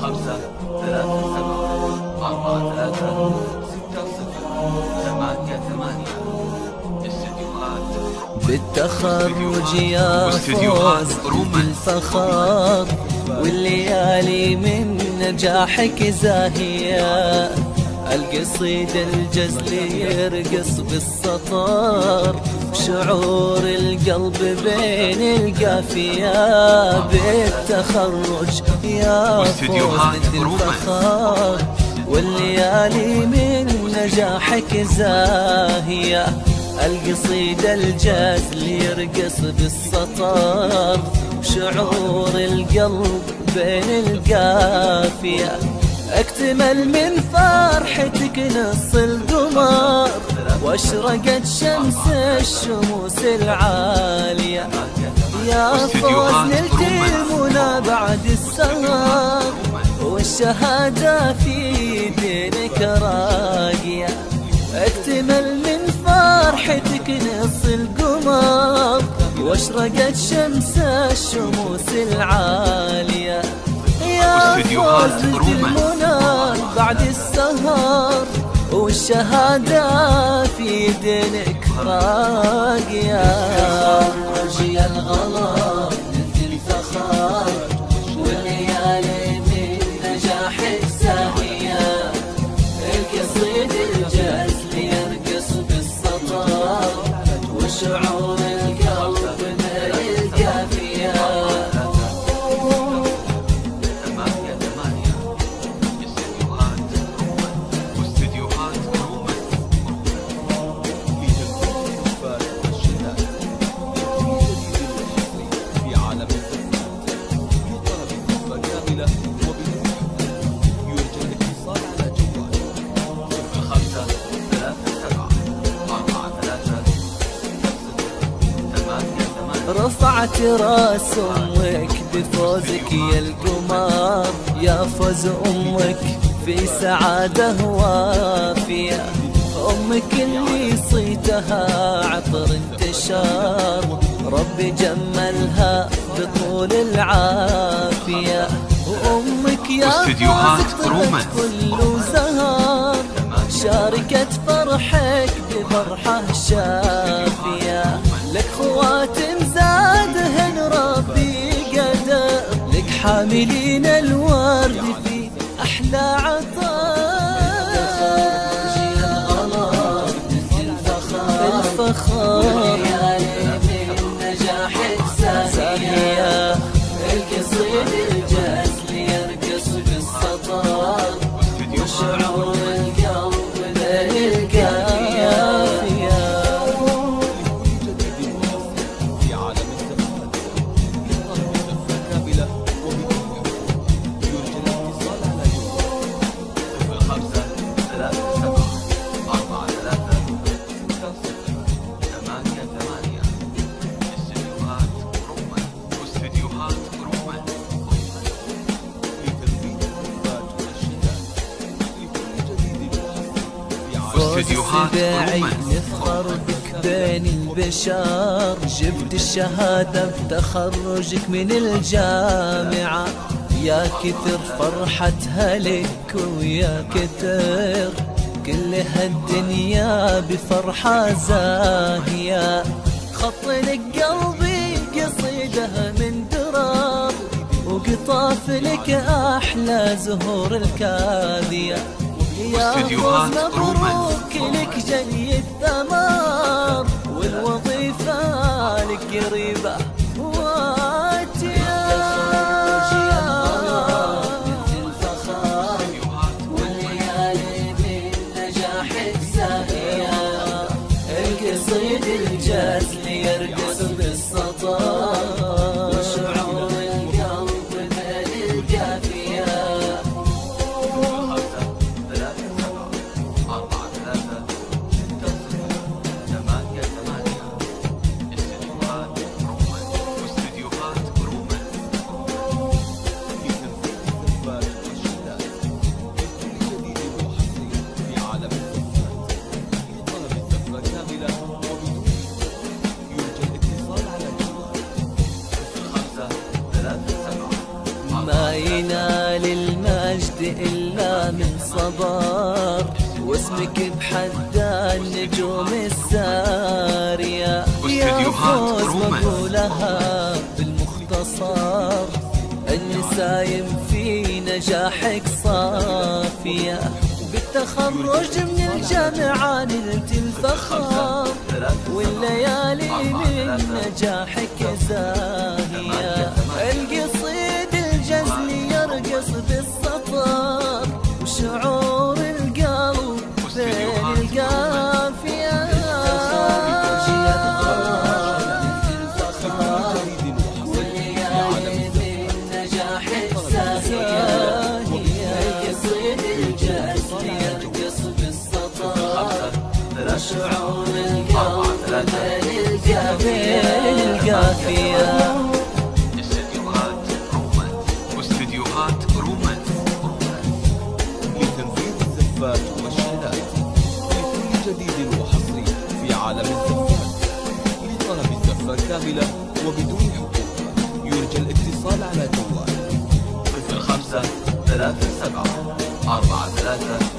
5 3 7 4 3 6 0 8 8 بالتخرج يا فوز بالفخر، والليالي من نجاحك زاهية. القصيد الجزل يرقص بالسطر، شعور القلب بين القافية. بالتخرج يا فوز بالفخر، والليالي من نجاحك زاهية. القصيد الجزل يرقص بالسطر، شعور القلب بين القافية. اكتمل من فرحتك نص القمر، واشرقت شمس الشموس العالية. يا فوز نلت المنى بعد السهر، والشهادة في دينك راقية. اكتمل من فرحتك نص القمر، واشرقت شمس الشموس العالية. يا فوز المنى بعد السهر، والشهادة في دينك راقية. رجي الغلا مثل الفخر، والليالي من نجاحك زاهية. القصيد الجزل يرقص بالسطر، وشعور القلب بين القافية. رفعت راس امك بفوزك يا القمر، يا فوز امك في سعاده وافيه. امك اللي صيتها عطر انتشار، ربي جملها بطول العافيه. وامك يا فوز طلعت كل زهر، شاركت فرحك بفرحه شافيه. لك خواتم زادهن ربي قدر، لك حاملين الورد في أحلى عطاء. الفخر والليالي من نجاحك زاهية. القصيد الجزل يرقص بالسطر، وشعور القلب بين القافية. استدعي نفخر بك بين البشر، جبت الشهادة بتخرجك من الجامعة. يا كثر فرحتها لك ويا كثر، كل هالدنيا بفرحة زاهية. خط لك قلبي قصيدها من درر، وقطاف لك أحلى زهور الكاذية. يا فوز مبروك لك جني الثمر، والوظيفة لك قريبة واتية. والليالي من نجاحك زاهية. القصيد الجزل يرقص بالسطر، وشعور القلب بين القافية. إلا من صبر، واسمك بحد النجوم السارية. يا فوز بقولها بالمختصر، النسايم في نجاحك صافية، بالتخرج من الجامعة نلت الفخر، والليالي من نجاحك زاهية. القصيد الجزلي يرقص بالسطر، وشعور القلب بين القافية. والليالي من نجاحك زاهية. القصيد الجزلي يرقص بالسطر، وشعور القلب بين القافية. استديوهات رومانس لتنفيذ الزفات والشيلات لكل جديد وحصري في عالم الزفات. لطلب الزفة كاملة وبدون حقوق يرجى الاتصال على جوال 05 37 43